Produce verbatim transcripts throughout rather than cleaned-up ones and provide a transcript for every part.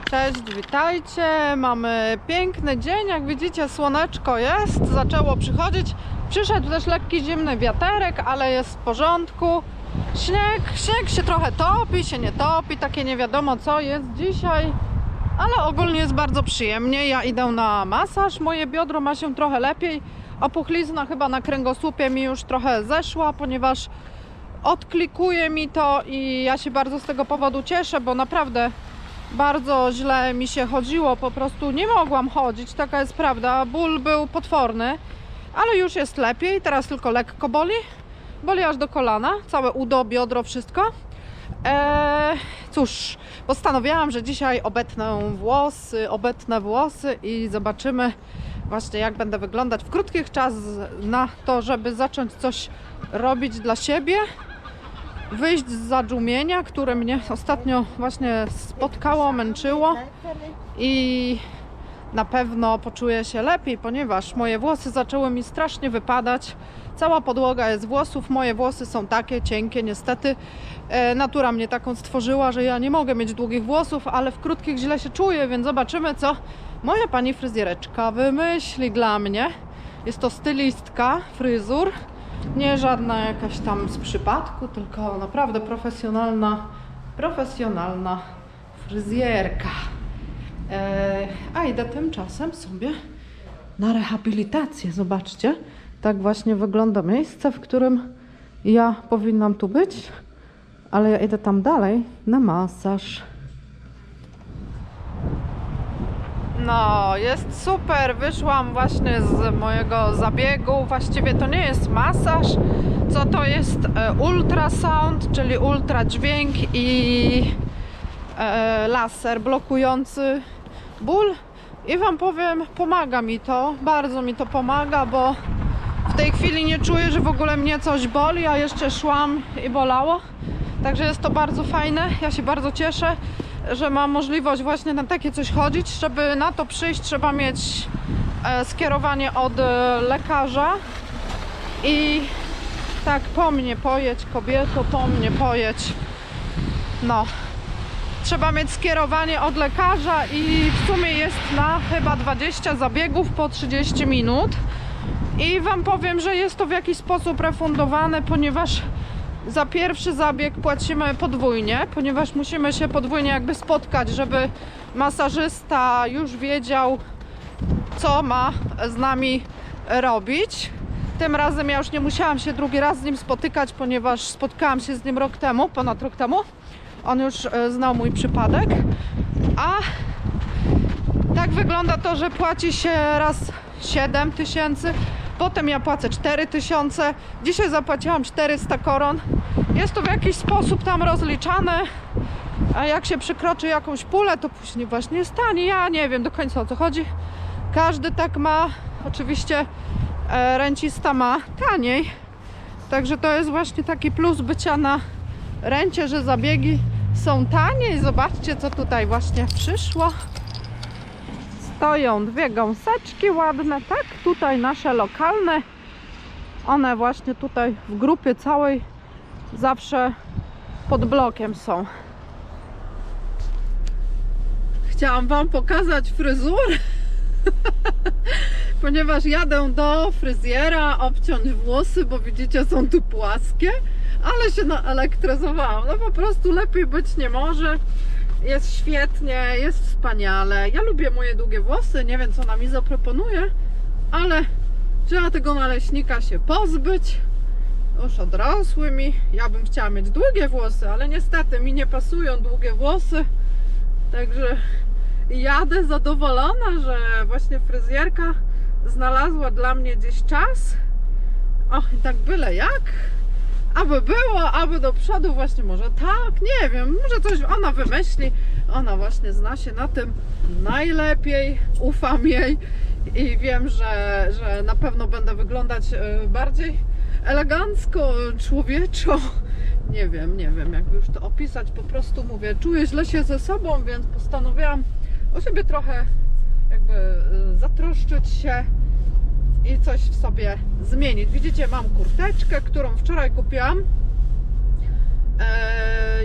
Cześć, witajcie. Mamy piękny dzień, jak widzicie słoneczko jest, zaczęło przychodzić. Przyszedł też lekki zimny wiaterek, ale jest w porządku. Śnieg, śnieg się trochę topi, się nie topi, takie nie wiadomo co jest dzisiaj. Ale ogólnie jest bardzo przyjemnie. Ja idę na masaż, moje biodro ma się trochę lepiej. Opuchlizna chyba na kręgosłupie mi już trochę zeszła, ponieważ odklikuje mi to i ja się bardzo z tego powodu cieszę, bo naprawdę bardzo źle mi się chodziło, po prostu nie mogłam chodzić, taka jest prawda, ból był potworny, ale już jest lepiej, teraz tylko lekko boli, boli aż do kolana, całe udo, biodro, wszystko. Eee, cóż, postanowiłam, że dzisiaj obetnę włosy, obetnę włosy i zobaczymy właśnie jak będę wyglądać w krótkich czas na to, żeby zacząć coś robić dla siebie. Wyjść z zadżumienia, które mnie ostatnio właśnie spotkało, męczyło i na pewno poczuję się lepiej, ponieważ moje włosy zaczęły mi strasznie wypadać. Cała podłoga jest włosów, moje włosy są takie cienkie, niestety e, natura mnie taką stworzyła, że ja nie mogę mieć długich włosów, ale w krótkich źle się czuję, więc zobaczymy co moja pani fryzjereczka wymyśli dla mnie. Jest to stylistka fryzur. Nie żadna jakaś tam z przypadku, tylko naprawdę profesjonalna, profesjonalna fryzjerka. Eee, a idę tymczasem sobie na rehabilitację. Zobaczcie, tak właśnie wygląda miejsce, w którym ja powinnam tu być, ale ja idę tam dalej na masaż. No, jest super, wyszłam właśnie z mojego zabiegu, właściwie to nie jest masaż, co to jest e, ultrasound, czyli ultradźwięk i e, laser blokujący ból i wam powiem, pomaga mi to, bardzo mi to pomaga, bo w tej chwili nie czuję, że w ogóle mnie coś boli, a jeszcze szłam i bolało, także jest to bardzo fajne, ja się bardzo cieszę, że mam możliwość właśnie na takie coś chodzić. Żeby na to przyjść, trzeba mieć e, skierowanie od e, lekarza i tak po mnie pojedź, kobieto, po mnie pojedź. No, trzeba mieć skierowanie od lekarza i w sumie jest na chyba dwadzieścia zabiegów po trzydzieści minut i wam powiem, że jest to w jakiś sposób refundowane, ponieważ za pierwszy zabieg płacimy podwójnie, ponieważ musimy się podwójnie jakby spotkać, żeby masażysta już wiedział, co ma z nami robić. Tym razem ja już nie musiałam się drugi raz z nim spotykać, ponieważ spotkałam się z nim rok temu, ponad rok temu. On już znał mój przypadek. A tak wygląda to, że płaci się raz siedem tysięcy. Potem ja płacę cztery tysiące, dzisiaj zapłaciłam czterysta koron. Jest to w jakiś sposób tam rozliczane, a jak się przekroczy jakąś pulę, to później właśnie jest taniej. Ja nie wiem do końca o co chodzi. Każdy tak ma, oczywiście e, rencista ma taniej. Także to jest właśnie taki plus bycia na rencie, że zabiegi są taniej. Zobaczcie co tutaj właśnie przyszło. Stoją dwie gąseczki ładne, tak? Tutaj nasze lokalne. One właśnie tutaj w grupie całej zawsze pod blokiem są. Chciałam wam pokazać fryzurę, ponieważ jadę do fryzjera obciąć włosy, bo widzicie są tu płaskie, ale się naelektryzowałam. No po prostu lepiej być nie może. Jest świetnie, jest wspaniale. Ja lubię moje długie włosy, nie wiem co nam mi zaproponuje, ale trzeba tego naleśnika się pozbyć. Już odrosły mi. Ja bym chciała mieć długie włosy, ale niestety mi nie pasują długie włosy. Także jadę zadowolona, że właśnie fryzjerka znalazła dla mnie gdzieś czas. O, i tak byle jak. Aby było, aby do przodu właśnie może tak, nie wiem, może coś ona wymyśli. Ona właśnie zna się na tym najlepiej, ufam jej i wiem, że, że na pewno będę wyglądać bardziej elegancko, człowieczo. Nie wiem, nie wiem jak już to opisać, po prostu mówię, czuję źle się ze sobą, więc postanowiłam o siebie trochę jakby zatroszczyć się i coś w sobie zmienić. Widzicie, mam kurteczkę, którą wczoraj kupiłam.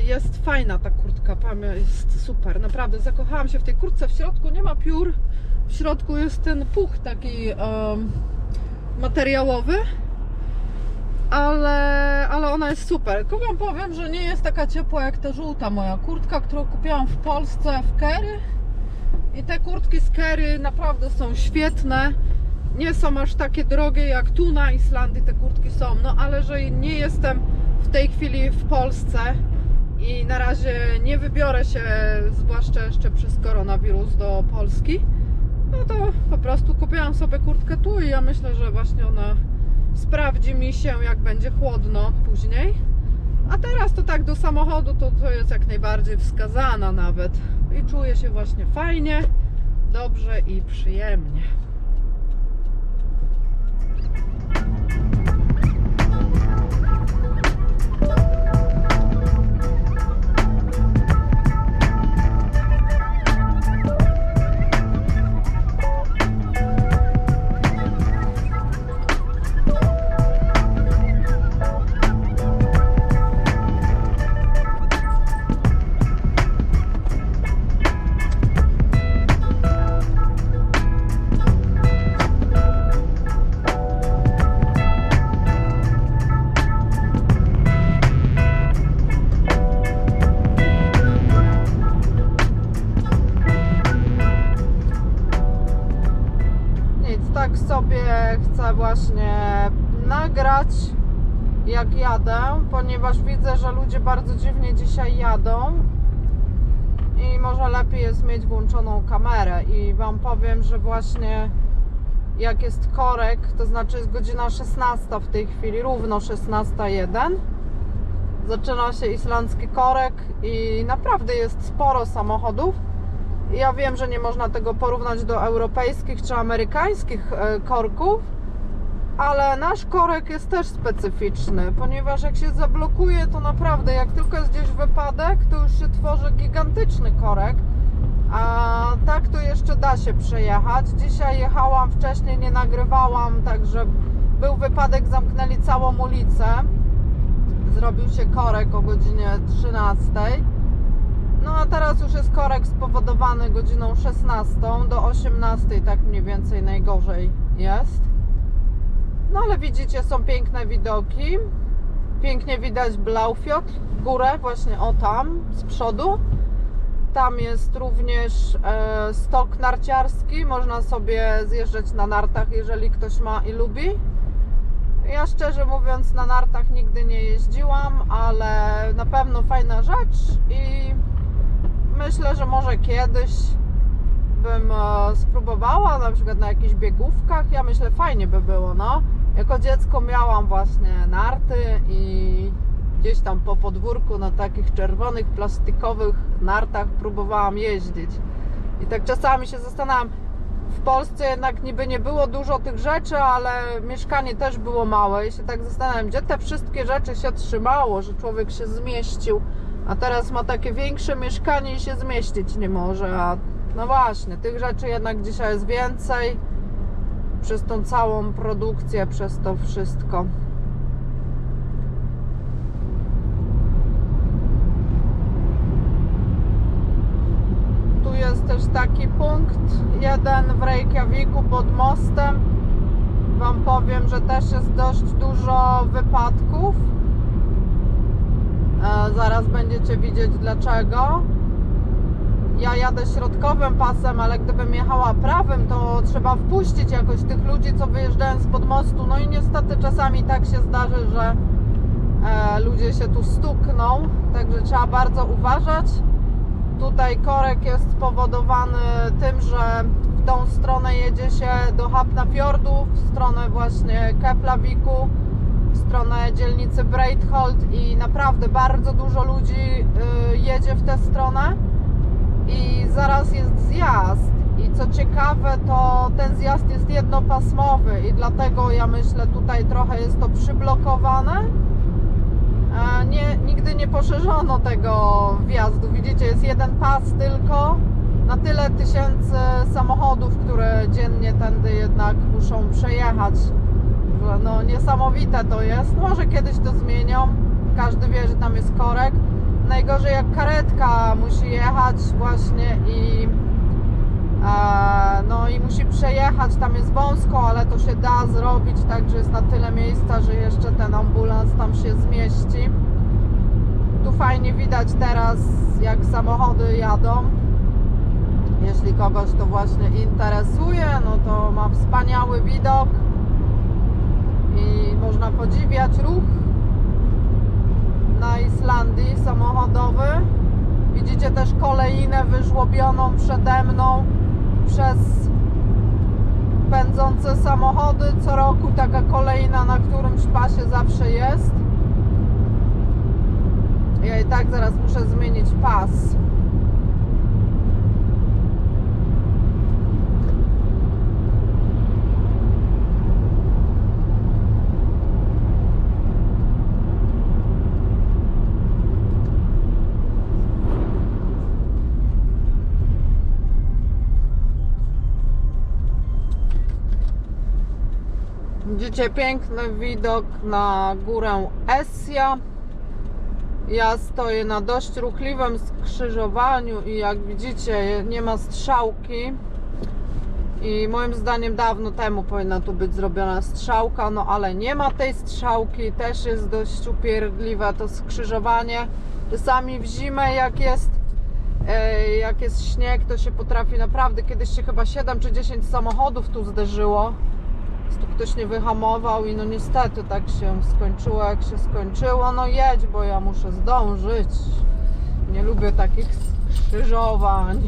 jest fajna ta kurtka, jest super, naprawdę zakochałam się w tej kurtce. W środku nie ma piór, w środku jest ten puch taki um, materiałowy, ale, ale ona jest super. Tylko wam powiem, że nie jest taka ciepła jak ta żółta moja kurtka, którą kupiłam w Polsce w Kerry. I te kurtki z Kerry naprawdę są świetne. Nie są aż takie drogie jak tu na Islandii te kurtki są, no ale że nie jestem w tej chwili w Polsce i na razie nie wybiorę się, zwłaszcza jeszcze przez koronawirus, do Polski, no to po prostu kupiłam sobie kurtkę tu i ja myślę, że właśnie ona sprawdzi mi się, jak będzie chłodno później. A teraz to tak do samochodu to, to jest jak najbardziej wskazana nawet i czuję się właśnie fajnie, dobrze i przyjemnie. Tak sobie chcę właśnie nagrać, jak jadę, ponieważ widzę, że ludzie bardzo dziwnie dzisiaj jadą i może lepiej jest mieć włączoną kamerę. I wam powiem, że właśnie jak jest korek, to znaczy jest godzina szesnasta w tej chwili, równo szesnasta jeden, zaczyna się islandzki korek i naprawdę jest sporo samochodów. Ja wiem, że nie można tego porównać do europejskich czy amerykańskich korków, ale nasz korek jest też specyficzny, ponieważ jak się zablokuje, to naprawdę jak tylko jest gdzieś wypadek, to już się tworzy gigantyczny korek, a tak to jeszcze da się przejechać. Dzisiaj jechałam wcześniej, nie nagrywałam, także był wypadek, zamknęli całą ulicę, zrobił się korek o godzinie trzynastej. No a teraz już jest korek spowodowany godziną szesnastą do osiemnastej, tak mniej więcej najgorzej jest. No ale widzicie, są piękne widoki. Pięknie widać Blaufjord, górę właśnie o tam, z przodu. Tam jest również e, stok narciarski, można sobie zjeżdżać na nartach, jeżeli ktoś ma i lubi. Ja szczerze mówiąc na nartach nigdy nie jeździłam, ale na pewno fajna rzecz i myślę, że może kiedyś bym spróbowała, na przykład na jakichś biegówkach. Ja myślę, fajnie by było, no. Jako dziecko miałam właśnie narty i gdzieś tam po podwórku na takich czerwonych, plastikowych nartach próbowałam jeździć. I tak czasami się zastanawiam, w Polsce jednak niby nie było dużo tych rzeczy, ale mieszkanie też było małe i się tak zastanawiam, gdzie te wszystkie rzeczy się trzymało, że człowiek się zmieścił. A teraz ma takie większe mieszkanie i się zmieścić nie może. A no właśnie, tych rzeczy jednak dzisiaj jest więcej przez tą całą produkcję, przez to wszystko. Tu jest też taki punkt jeden w Reykjaviku pod mostem. Wam powiem, że też jest dość dużo wypadków. Zaraz będziecie widzieć dlaczego. Ja jadę środkowym pasem, ale gdybym jechała prawym, to trzeba wpuścić jakoś tych ludzi, co wyjeżdżają spod mostu. No i niestety czasami tak się zdarzy, że e, ludzie się tu stukną, także trzeba bardzo uważać. Tutaj korek jest spowodowany tym, że w tą stronę jedzie się do Hafnarfjordu, w stronę właśnie Keflaviku, w stronę dzielnicy Breitholt i naprawdę bardzo dużo ludzi y, jedzie w tę stronę i zaraz jest zjazd i co ciekawe, to ten zjazd jest jednopasmowy i dlatego ja myślę, tutaj trochę jest to przyblokowane. E, nie, nigdy nie poszerzono tego wjazdu, widzicie, jest jeden pas tylko na tyle tysięcy samochodów, które dziennie tędy jednak muszą przejechać. No niesamowite to jest. Może kiedyś to zmienią. Każdy wie, że tam jest korek. najgorzej jak karetka musi jechać właśnie i e, no i musi przejechać, tam jest wąsko, ale to się da zrobić, także jest na tyle miejsca, że jeszcze ten ambulans tam się zmieści. Tu fajnie widać teraz, jak samochody jadą. Jeśli kogoś to właśnie interesuje, no to ma wspaniały widok i można podziwiać ruch na Islandii samochodowy. Widzicie też kolejnę wyżłobioną przede mną przez pędzące samochody. Co roku taka kolejna na którymś pasie zawsze jest. Ja i tak zaraz muszę zmienić pas. Widzicie piękny widok na górę Esja. Ja stoję na dość ruchliwym skrzyżowaniu i jak widzicie nie ma strzałki i moim zdaniem dawno temu powinna tu być zrobiona strzałka, no ale nie ma tej strzałki, też jest dość upierdliwe to skrzyżowanie. Czasami w zimę jak jest jak jest śnieg, to się potrafi naprawdę, kiedyś się chyba siedem czy dziesięć samochodów tu zderzyło. Tu ktoś nie wyhamował i no niestety tak się skończyło jak się skończyło. No jedź, bo ja muszę zdążyć. Nie lubię takich skrzyżowań.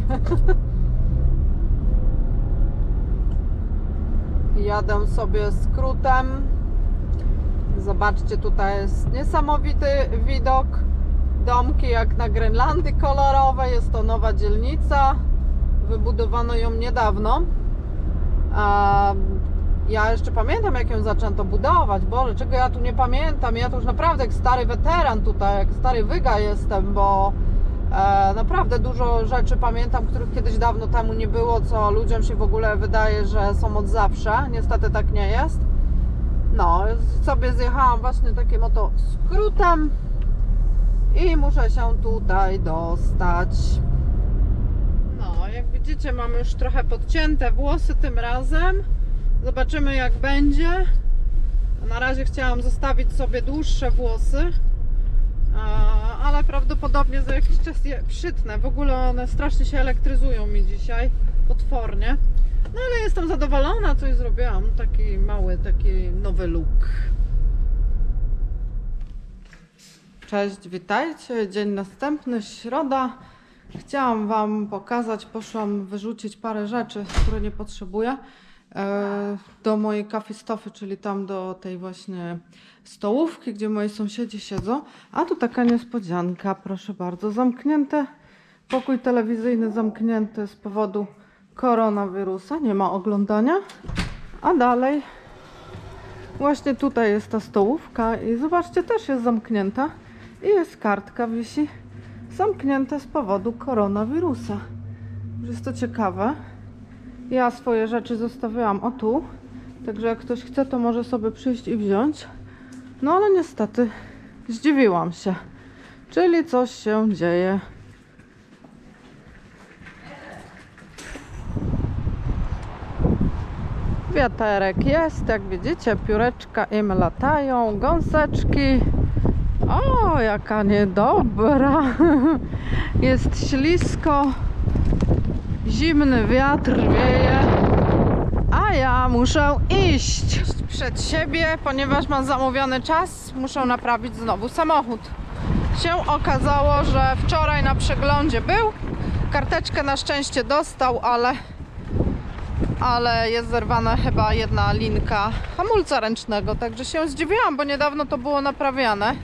Jadę sobie skrótem. Zobaczcie, tutaj jest niesamowity widok. Domki jak na Grenlandii kolorowe. Jest to nowa dzielnica. Wybudowano ją niedawno. Ja jeszcze pamiętam, jak ją zaczęto budować. Boże, czego ja tu nie pamiętam. Ja to już naprawdę jak stary weteran tutaj, jak stary wyga jestem, bo e, naprawdę dużo rzeczy pamiętam, których kiedyś dawno temu nie było, co ludziom się w ogóle wydaje, że są od zawsze. Niestety tak nie jest. No, sobie zjechałam właśnie takim oto skrótem i muszę się tutaj dostać. No, jak widzicie, mam już trochę podcięte włosy tym razem. Zobaczymy, jak będzie. Na razie chciałam zostawić sobie dłuższe włosy, ale prawdopodobnie za jakiś czas je przytnę. W ogóle one strasznie się elektryzują mi dzisiaj, potwornie. No ale jestem zadowolona, coś zrobiłam. Taki mały, taki nowy look. Cześć, witajcie. Dzień następny, środa. Chciałam Wam pokazać, poszłam wyrzucić parę rzeczy, które nie potrzebuję, do mojej kafistofy, czyli tam do tej właśnie stołówki, gdzie moi sąsiedzi siedzą. A tu taka niespodzianka, proszę bardzo, zamknięte, pokój telewizyjny zamknięty z powodu koronawirusa, nie ma oglądania. A dalej właśnie tutaj jest ta stołówka i zobaczcie, też jest zamknięta i jest kartka, wisi, zamknięte z powodu koronawirusa. Jest to ciekawe. Ja swoje rzeczy zostawiałam o tu, także jak ktoś chce, to może sobie przyjść i wziąć. No ale niestety zdziwiłam się, czyli coś się dzieje. Wiaterek jest, jak widzicie, pióreczka im latają, gąseczki. O, jaka niedobra. Jest ślisko. Zimny wiatr wieje, a ja muszę iść przed siebie, ponieważ mam zamówiony czas. Muszę naprawić znowu samochód. Się okazało, że wczoraj na przeglądzie był. Karteczkę na szczęście dostał, ale, ale jest zerwana chyba jedna linka hamulca ręcznego. Także się zdziwiłam, bo niedawno to było naprawiane.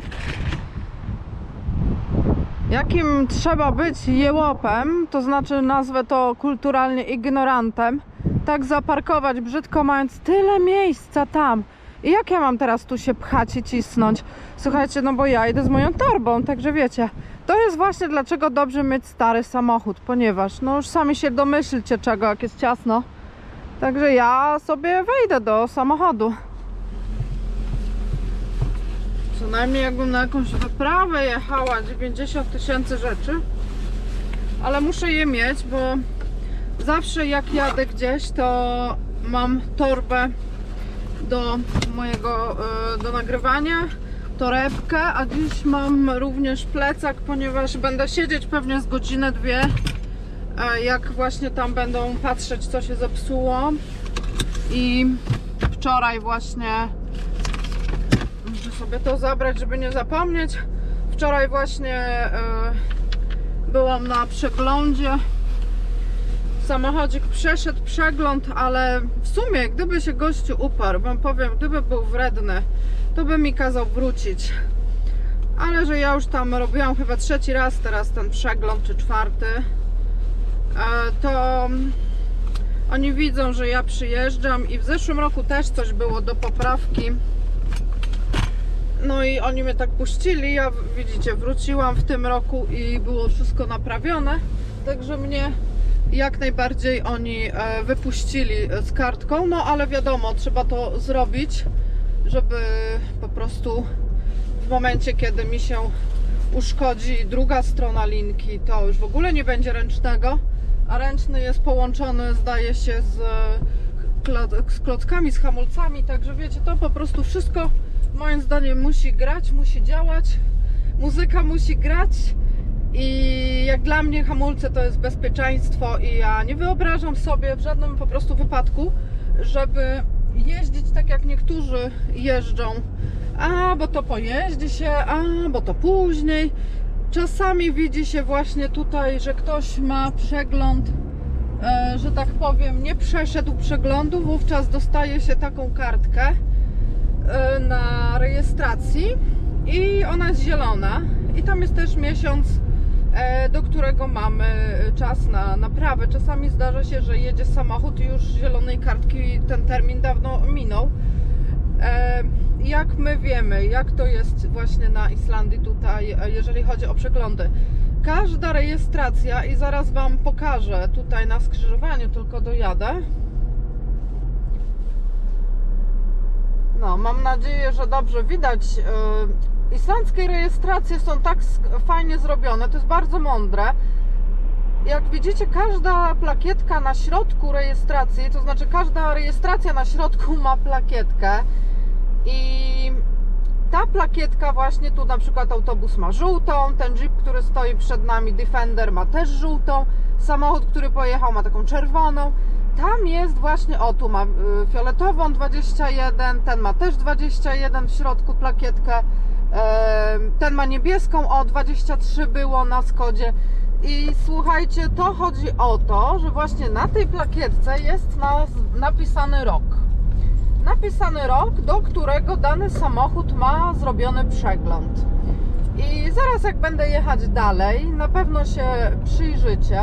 Jakim trzeba być jełopem, to znaczy nazwę to kulturalnie ignorantem, tak zaparkować brzydko, mając tyle miejsca tam. I jak ja mam teraz tu się pchać i cisnąć? Słuchajcie, no bo ja idę z moją torbą, także wiecie, to jest właśnie dlaczego dobrze mieć stary samochód, ponieważ no już sami się domyślcie czego, jak jest ciasno. Także ja sobie wejdę do samochodu. Co najmniej jakbym na jakąś wyprawę jechała, dziewięćdziesiąt tysięcy rzeczy. Ale muszę je mieć, bo zawsze jak jadę gdzieś, to mam torbę do mojego, do nagrywania, torebkę, a dziś mam również plecak, ponieważ będę siedzieć pewnie z godzinę, dwie, jak właśnie tam będą patrzeć, co się zepsuło. I wczoraj właśnie, muszę sobie to zabrać, żeby nie zapomnieć, wczoraj właśnie byłam na przeglądzie. Samochodzik przeszedł przegląd, ale w sumie gdyby się gościu uparł, wam powiem, gdyby był wredny, to by mi kazał wrócić. Ale że ja już tam robiłam chyba trzeci raz teraz ten przegląd, czy czwarty, to oni widzą, że ja przyjeżdżam i w zeszłym roku też coś było do poprawki. No i oni mnie tak puścili, ja widzicie, wróciłam w tym roku i było wszystko naprawione, także mnie jak najbardziej oni wypuścili z kartką, no ale wiadomo, trzeba to zrobić, żeby po prostu w momencie, kiedy mi się uszkodzi druga strona linki, to już w ogóle nie będzie ręcznego, a ręczny jest połączony, zdaje się, z, z klockami, z hamulcami, także wiecie, to po prostu wszystko moim zdaniem musi grać, musi działać, muzyka musi grać. I jak dla mnie hamulce to jest bezpieczeństwo i ja nie wyobrażam sobie w żadnym po prostu wypadku, żeby jeździć tak jak niektórzy jeżdżą, a bo to pojeździ się, a bo to później. Czasami widzi się właśnie tutaj, że ktoś ma przegląd, e, że tak powiem, nie przeszedł przeglądu, wówczas dostaje się taką kartkę e, na rejestracji i ona jest zielona i tam jest też miesiąc, do którego mamy czas na naprawę. Czasami zdarza się, że jedzie samochód i już zielonej kartki ten termin dawno minął. Jak my wiemy, jak to jest właśnie na Islandii tutaj, jeżeli chodzi o przeglądy. Każda rejestracja, i zaraz wam pokażę tutaj na skrzyżowaniu, tylko dojadę. No, mam nadzieję, że dobrze widać. Islandzkie rejestracje są tak fajnie zrobione, to jest bardzo mądre. Jak widzicie, każda plakietka na środku rejestracji, to znaczy każda rejestracja na środku ma plakietkę i ta plakietka właśnie tu, na przykład autobus ma żółtą, ten Jeep, który stoi przed nami, Defender, ma też żółtą, samochód, który pojechał, ma taką czerwoną. Tam jest właśnie, o tu ma fioletową dwadzieścia jeden, ten ma też dwadzieścia jeden w środku plakietkę. Ten ma niebieską, o dwadzieścia trzy było na Skodzie. I słuchajcie, to chodzi o to, że właśnie na tej plakietce jest napisany rok. Napisany rok, do którego dany samochód ma zrobiony przegląd. I zaraz jak będę jechać dalej, na pewno się przyjrzycie.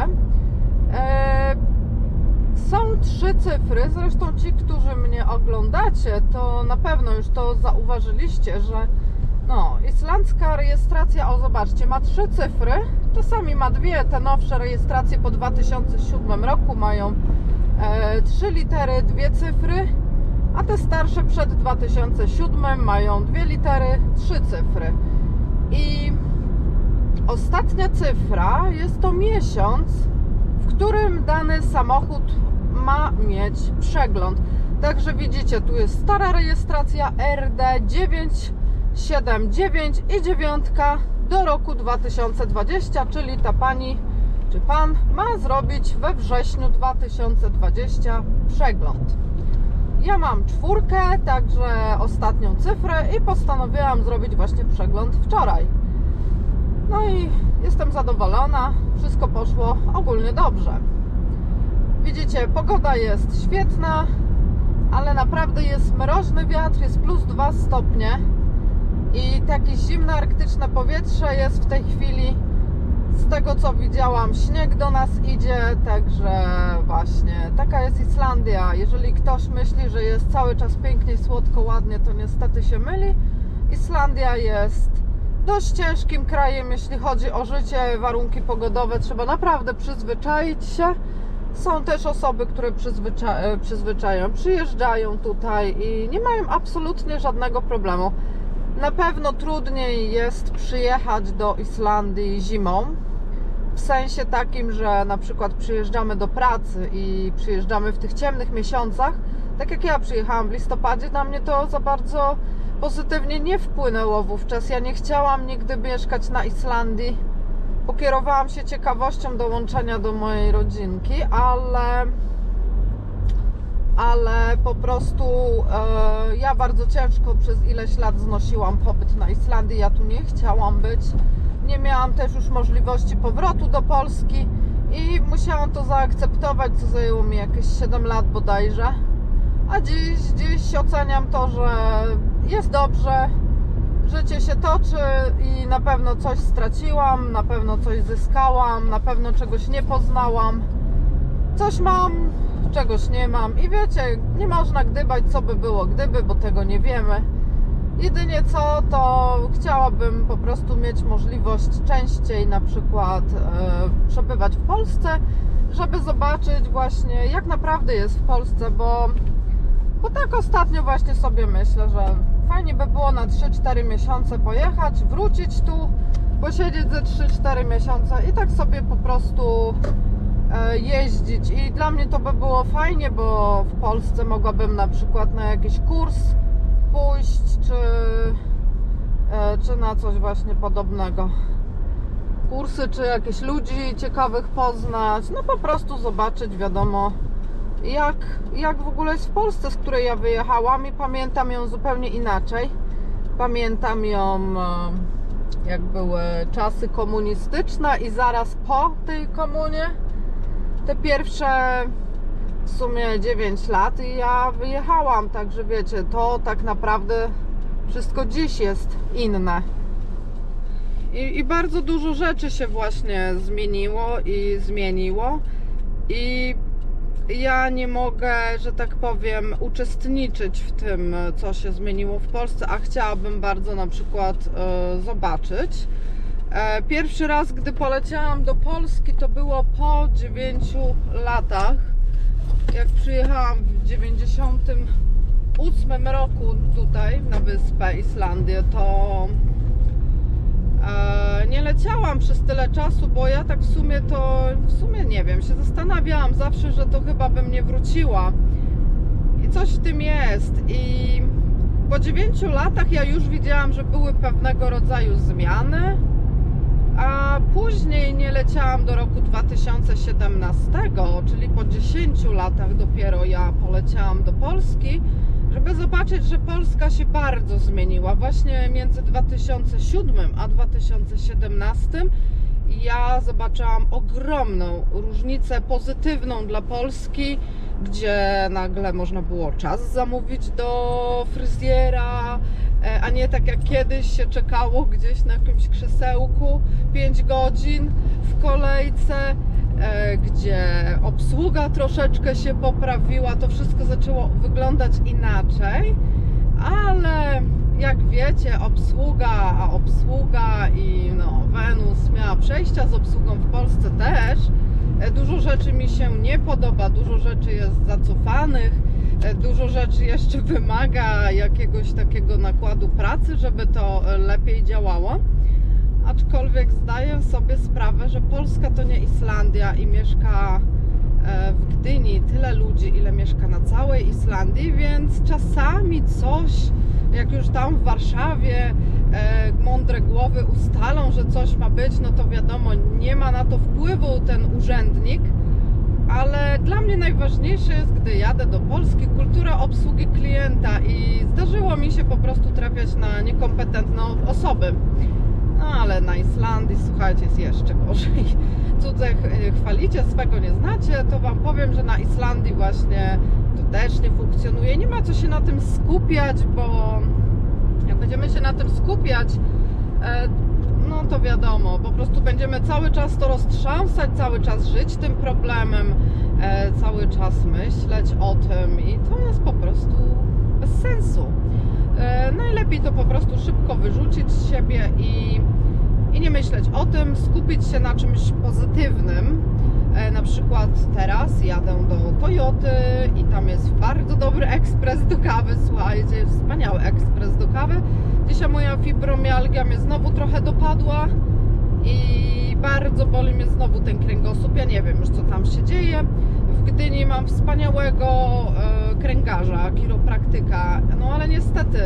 Są trzy cyfry, zresztą ci, którzy mnie oglądacie, to na pewno już to zauważyliście, że no, islandzka rejestracja, o zobaczcie, ma trzy cyfry, czasami ma dwie, te nowsze rejestracje po dwa tysiące siódmym roku mają e, trzy litery, dwie cyfry, a te starsze przed dwa tysiące siódmym mają dwie litery, trzy cyfry. I ostatnia cyfra jest to miesiąc, w którym dany samochód ma mieć przegląd. Także widzicie, tu jest stara rejestracja R D dziewięć siedem dziewięć i dziewiątka do roku dwa tysiące dwudziestego, czyli ta pani czy pan ma zrobić we wrześniu dwa tysiące dwudziestego przegląd. Ja mam czwórkę, także ostatnią cyfrę i postanowiłam zrobić właśnie przegląd wczoraj. No i jestem zadowolona, wszystko poszło ogólnie dobrze. Widzicie, pogoda jest świetna, ale naprawdę jest mroźny wiatr, jest plus dwa stopnie i takie zimne arktyczne powietrze jest w tej chwili. Z tego co widziałam, śnieg do nas idzie, także właśnie taka jest Islandia. Jeżeli ktoś myśli, że jest cały czas pięknie, słodko, ładnie, to niestety się myli. Islandia jest dość ciężkim krajem, jeśli chodzi o życie, warunki pogodowe, trzeba naprawdę przyzwyczaić się. Są też osoby, które przyzwyczają, przyjeżdżają tutaj i nie mają absolutnie żadnego problemu. Na pewno trudniej jest przyjechać do Islandii zimą, w sensie takim, że na przykład przyjeżdżamy do pracy i przyjeżdżamy w tych ciemnych miesiącach. Tak jak ja przyjechałam w listopadzie, na mnie to za bardzo pozytywnie nie wpłynęło wówczas. Ja nie chciałam nigdy mieszkać na Islandii. Pokierowałam się ciekawością dołączenia do mojej rodzinki, ale, ale po prostu e, ja bardzo ciężko przez ileś lat znosiłam pobyt na Islandii. Ja tu nie chciałam być. Nie miałam też już możliwości powrotu do Polski i musiałam to zaakceptować, co zajęło mi jakieś siedem lat bodajże. A dziś, dziś oceniam to, że jest dobrze, życie się toczy i na pewno coś straciłam, na pewno coś zyskałam, na pewno czegoś nie poznałam. Coś mam, czegoś nie mam i wiecie, nie można gdybać, co by było gdyby, bo tego nie wiemy. Jedynie co, to chciałabym po prostu mieć możliwość częściej na przykład e, przebywać w Polsce, żeby zobaczyć właśnie, jak naprawdę jest w Polsce, bo, bo tak ostatnio właśnie sobie myślę, że fajnie by było na trzy cztery miesiące pojechać, wrócić tu, posiedzieć ze trzy cztery miesiące i tak sobie po prostu e, jeździć. I dla mnie to by było fajnie, bo w Polsce mogłabym na przykład na jakiś kurs pójść, czy, e, czy na coś właśnie podobnego. Kursy, czy jakieś ludzi ciekawych poznać, no po prostu zobaczyć, wiadomo, jak, jak w ogóle jest w Polsce, z której ja wyjechałam i pamiętam ją zupełnie inaczej. Pamiętam ją, e, jak były czasy komunistyczne i zaraz po tej komunie, te pierwsze w sumie dziewięć lat i ja wyjechałam, także wiecie, to tak naprawdę wszystko dziś jest inne. I, i bardzo dużo rzeczy się właśnie zmieniło i zmieniło i ja nie mogę, że tak powiem, uczestniczyć w tym, co się zmieniło w Polsce, a chciałabym bardzo na przykład e, zobaczyć. E, pierwszy raz, gdy poleciałam do Polski, to było po dziewięciu latach. Jak przyjechałam w dziewięćdziesiątym ósmym roku tutaj na wyspę Islandię, to e, nie leciałam przez tyle czasu, bo ja tak w sumie to, w sumie nie wiem, się zastanawiałam zawsze, że to chyba bym nie wróciła i coś w tym jest. I po dziewięciu latach ja już widziałam, że były pewnego rodzaju zmiany, a później nie leciałam do roku dwa tysiące siedemnastego, czyli po dziesięciu latach dopiero ja poleciałam do Polski, żeby zobaczyć, że Polska się bardzo zmieniła. Właśnie między dwa tysiące siódmym a dwa tysiące siedemnastym ja zobaczyłam ogromną różnicę pozytywną dla Polski, gdzie nagle można było czas zamówić do fryzjera, a nie tak jak kiedyś się czekało gdzieś na jakimś krzesełku pięć godzin w kolejce, gdzie obsługa troszeczkę się poprawiła, to wszystko zaczęło wyglądać inaczej, ale jak wiecie, obsługa, a obsługa i no, Wenus miała przejścia z obsługą w Polsce też. Dużo rzeczy mi się nie podoba, dużo rzeczy jest zacofanych, dużo rzeczy jeszcze wymaga jakiegoś takiego nakładu pracy, żeby to lepiej działało. Aczkolwiek zdaję sobie sprawę, że Polska to nie Islandia i mieszka w Gdyni tyle ludzi, ile mieszka na całej Islandii, więc czasami coś, jak już tam w Warszawie mądre głowy ustalą, że coś ma być, no to wiadomo, nie ma na to wpływu ten urzędnik, ale dla mnie najważniejsze jest, gdy jadę do Polski, kultura obsługi klienta i zdarzyło mi się po prostu trafiać na niekompetentne osoby. No ale na Islandii, słuchajcie, jest jeszcze gorzej. Cudze chwalicie, swego nie znacie, to wam powiem, że na Islandii właśnie to też nie funkcjonuje. Nie ma co się na tym skupiać, bo jak będziemy się na tym skupiać, no to wiadomo, po prostu będziemy cały czas to roztrząsać, cały czas żyć tym problemem, cały czas myśleć o tym i to jest po prostu bez sensu. Najlepiej to po prostu szybko wyrzucić z siebie i, i nie myśleć o tym, skupić się na czymś pozytywnym. Na przykład teraz jadę do Toyoty i tam jest bardzo dobry ekspres do kawy, słuchajcie, jest wspaniały ekspres do kawy. Dzisiaj moja fibromialgia mnie znowu trochę dopadła i bardzo boli mnie znowu ten kręgosłup. Ja nie wiem już, co tam się dzieje. W Gdyni mam wspaniałego e, kręgarza, chiropraktyka, no ale niestety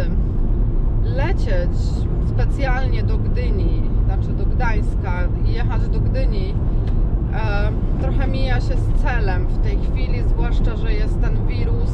lecieć specjalnie do Gdyni, znaczy do Gdańska i jechać do Gdyni e, trochę mija się z celem w tej chwili, zwłaszcza, że jest ten wirus.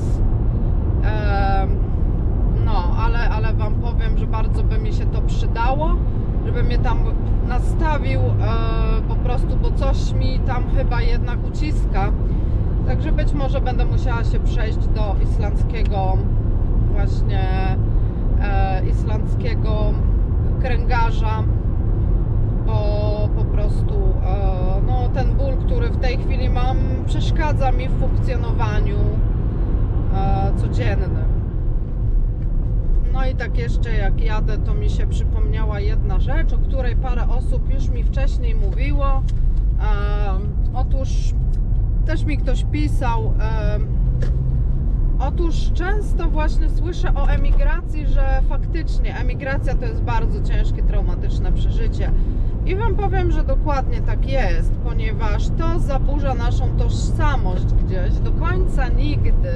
E, no, ale, ale Wam powiem, że bardzo by mi się to przydało, żeby mnie tam nastawił e, po prostu, bo coś mi tam chyba jednak uciska. Także być może będę musiała się przejść do islandzkiego właśnie e, islandzkiego kręgarza, bo po prostu e, no, ten ból, który w tej chwili mam, przeszkadza mi w funkcjonowaniu e, codziennym. No i tak jeszcze jak jadę, to mi się przypomniała jedna rzecz, o której parę osób już mi wcześniej mówiło. E, otóż też mi ktoś pisał, e, otóż często właśnie słyszę o emigracji, że faktycznie emigracja to jest bardzo ciężkie, traumatyczne przeżycie. I Wam powiem, że dokładnie tak jest, ponieważ to zaburza naszą tożsamość gdzieś. Do końca nigdy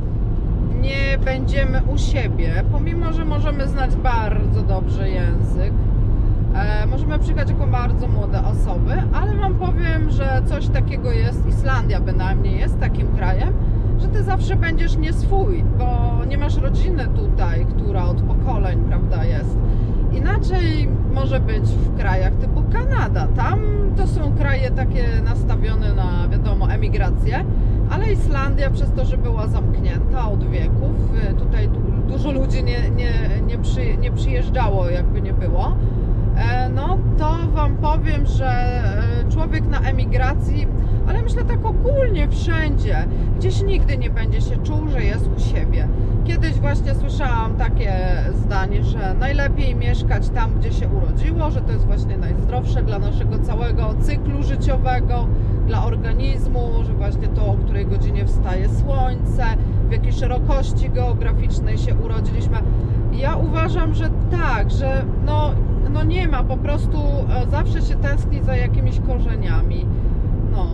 nie będziemy u siebie, pomimo że możemy znać bardzo dobrze język. E, możemy przyjechać jako bardzo młode osoby, ale Wam powiem, że coś takiego jest, Islandia bynajmniej jest takim krajem, że Ty zawsze będziesz nie swój, bo nie masz rodziny tutaj, która od pokoleń, prawda, jest. Inaczej może być w krajach typu Kanada. Tam to są kraje takie nastawione na, wiadomo, emigrację, ale Islandia przez to, że była zamknięta od wieków, tutaj dużo ludzi nie, nie, nie, przy, nie przyjeżdżało, jakby nie było, no to Wam powiem, że człowiek na emigracji, ale myślę tak ogólnie wszędzie, gdzieś nigdy nie będzie się czuł, że jest u siebie. Kiedyś właśnie słyszałam takie zdanie, że najlepiej mieszkać tam, gdzie się urodziło, że to jest właśnie najzdrowsze dla naszego całego cyklu życiowego, dla organizmu, że właśnie to, o której godzinie wstaje słońce, w jakiej szerokości geograficznej się urodziliśmy. Ja uważam, że tak, że no, no nie ma, po prostu zawsze się tęskni za jakimiś korzeniami. No,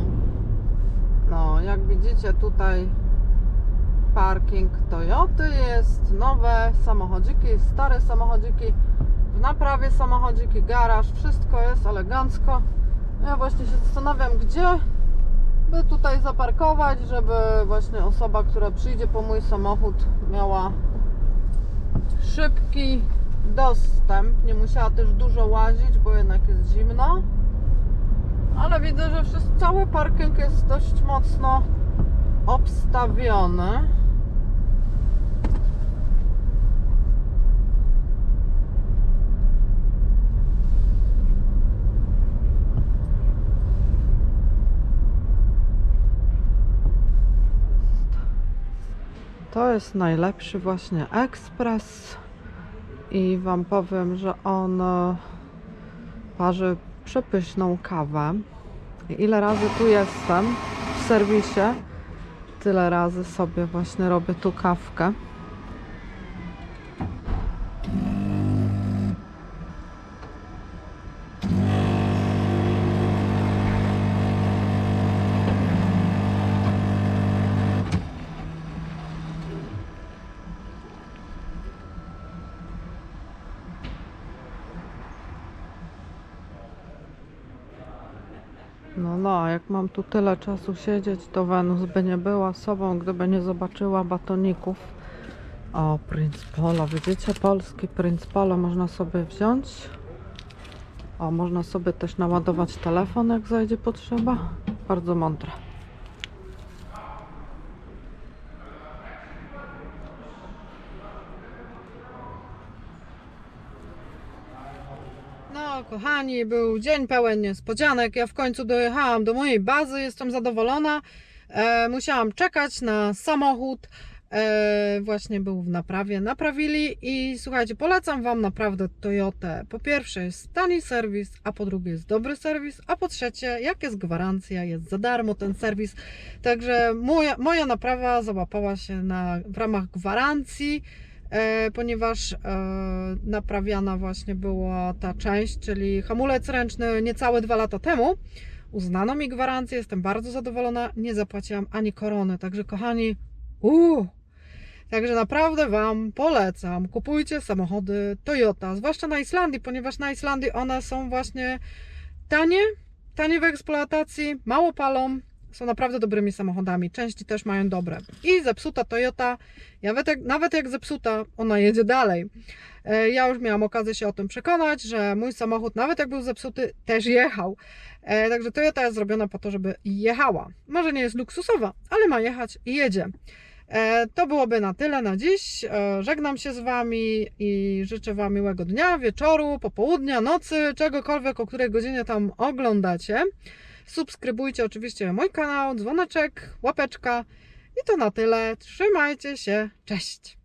no jak widzicie tutaj parking Toyoty jest, nowe samochodziki, stare samochodziki, w naprawie samochodziki, garaż, wszystko jest elegancko. Ja właśnie się zastanawiam, gdzie by tutaj zaparkować, żeby właśnie osoba, która przyjdzie po mój samochód, miała szybki dostęp, nie musiała też dużo łazić, bo jednak jest zimno. Ale widzę, że wszystko, cały parking jest dość mocno obstawiony. To jest najlepszy właśnie ekspres i Wam powiem, że on parzy przepyszną kawę. I ile razy tu jestem w serwisie, tyle razy sobie właśnie robię tu kawkę. No, no, jak mam tu tyle czasu siedzieć, to Wenus by nie była sobą, gdyby nie zobaczyła batoników. O, Prince Polo, widzicie? Polski Prince Polo można sobie wziąć. O, można sobie też naładować telefon, jak zajdzie potrzeba. Bardzo mądre. No kochani, był dzień pełen niespodzianek. Ja w końcu dojechałam do mojej bazy, jestem zadowolona. E, musiałam czekać na samochód. E, właśnie był w naprawie, naprawili i słuchajcie, polecam Wam naprawdę Toyotę. Po pierwsze jest tani serwis, a po drugie jest dobry serwis, a po trzecie jak jest gwarancja, jest za darmo ten serwis. Także moja, moja naprawa załapała się na, w ramach gwarancji. e, ponieważ e, naprawiana właśnie była ta część, czyli hamulec ręczny niecałe dwa lata temu. Uznano mi gwarancję, jestem bardzo zadowolona, nie zapłaciłam ani korony, także kochani, uuu, także naprawdę Wam polecam, kupujcie samochody Toyota, zwłaszcza na Islandii, ponieważ na Islandii one są właśnie tanie, tanie w eksploatacji, mało palą, są naprawdę dobrymi samochodami, części też mają dobre. I zepsuta Toyota, nawet jak, nawet jak zepsuta, ona jedzie dalej. Ja już miałam okazję się o tym przekonać, że mój samochód, nawet jak był zepsuty, też jechał. Także Toyota jest zrobiona po to, żeby jechała. Może nie jest luksusowa, ale ma jechać i jedzie. To byłoby na tyle na dziś. Żegnam się z Wami i życzę Wam miłego dnia, wieczoru, popołudnia, nocy, czegokolwiek, o której godzinie tam oglądacie. Subskrybujcie oczywiście mój kanał, dzwoneczek, łapeczka. I to na tyle. Trzymajcie się. Cześć!